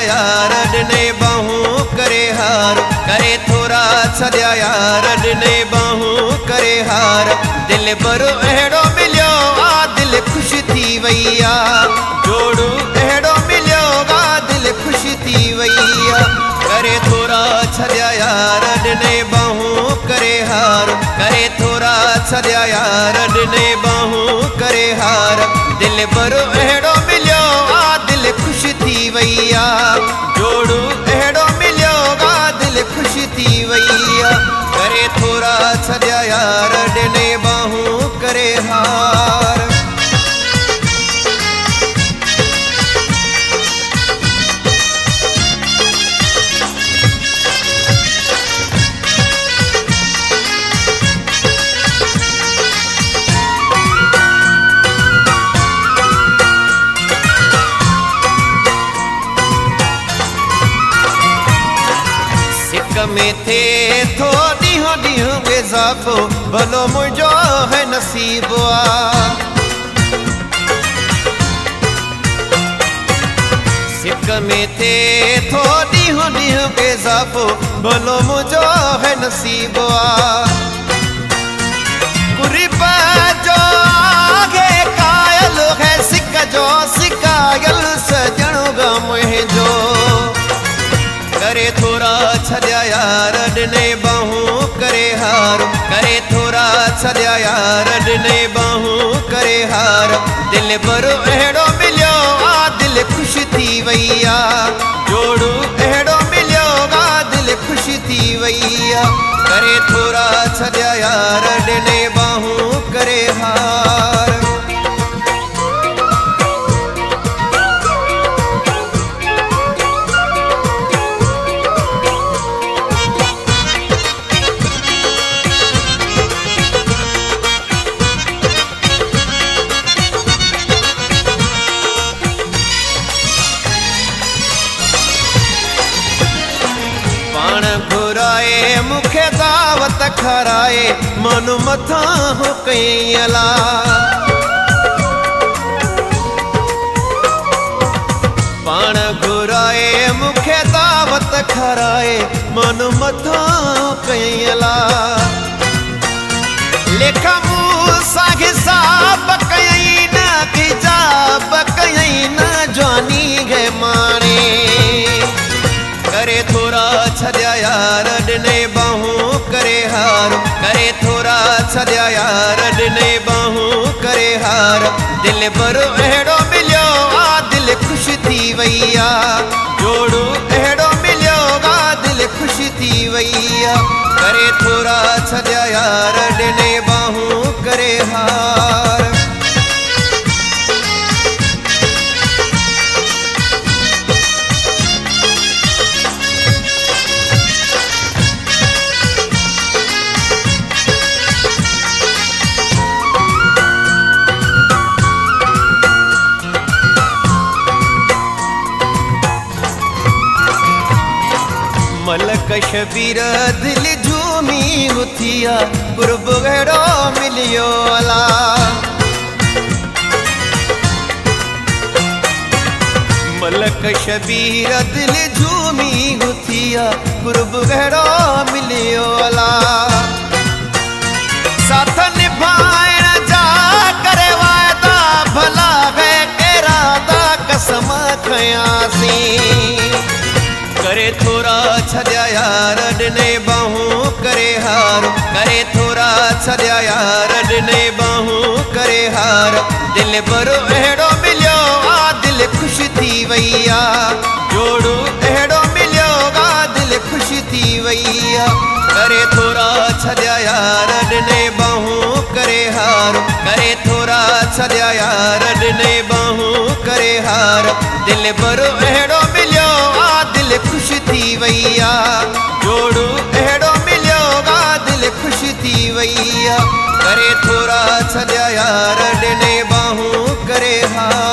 यार ॾिने बाहूं करे हार, करे थोरा छॾिया यार ॾिने बाहूं करे हार। दिल बरो अहिड़ो मिलियो आ दिल ख़ुशि थी वई आ, जोड़ू अहिड़ो मिलियो आ दिल ख़ुशि थी वई आ। करे थोरा छॾिया यार ॾिने बाहूं करे हार, करे थोरा छॾिया यार ॾिने बाहूं करे हार। दिल बरो अहिड़ो मिलियो आ दिल ख़ुशि थी वई आ, जोड़ू अहिड़ो मिलियो आ दिल ख़ुशि थी वई आ। करे थोरा छॾिया यार ॾिने बाहूं करे हार। में थे थो ॾींहों ॾींहों इज़ाफ़ो, भलो मुझो है नसीब आ। सिक में थे थो ॾींहों ॾींहों इज़ाफ़ो, भलो मुझो है नसीब आ। कुरिब जो आगे कायल है सिक जो सिकायल सजण गम जो। करे थोरा छॾिया यार ॾिने बाहूं करे हार, करे थोरा छॾिया यार ॾिने बाहूं करे हार। दिल बरो अहिड़ो मिलियो आ दिल ख़ुशि थी वई आ, जोड़ू अहिड़ो मिलियो आ दिल ख़ुशि थी वई आ। करे थोरा छॾिया यार ॾिने बाहूं करे हार। मुखे दावत खराए मन मथा हो कई अला। पाण घुराए मुखे दावत खराए मन मथा हो कई अला। लेखा मूंसां हिसाब कयई न हिजाब कयई न जानी गए माने। करे थोरा छॾिया यार ॾिने बाहूं करे हार, करे थोरा छॾिया यार ॾिने बाहूं करे हार। दिल बरो अहिड़ो मिलियो आ दिल ख़ुशि थी वई आ, जोड़ू अहिड़ो मिलियो आ दिल ख़ुशि थी वई आ। करे थोरा छॾिया यार ॾिने बाहूं करे हार। मलक शबीर दिल झूमी उथिया, कुर्ब अहिड़ो मिलियो अला। मलक शबीर दिल झूमी उथिया, कुर्ब अहिड़ो मिलियो अला। साथ निभाइण जा करे वाइदा भला है कहिड़ा दा कसम खयासीं। करे थोरा छॾिया यार ॾिने बाहूं करे हार, करे थोरा छॾिया यार ॾिने बाहूं करे हार। दिल बरो अहिड़ो मिलियो आ दिल ख़ुशि थी वई आ, जोड़ू अहिड़ो मिलियो आ दिल ख़ुशि थी वई आ। करे थोरा छॾिया यार ॾिने बाहूं करे हार, करे थोरा छॾिया यार ॾिने बाहूं करे हार। दिल बरो अहिड़ो मिलियो आ दिल ख़ुशि थी वई आ, जोड़ू अहिड़ो मिलियो आ दिल ख़ुशि थी वई आ। करे थोरा छॾिया यार ॾिने बाहूं करे हार।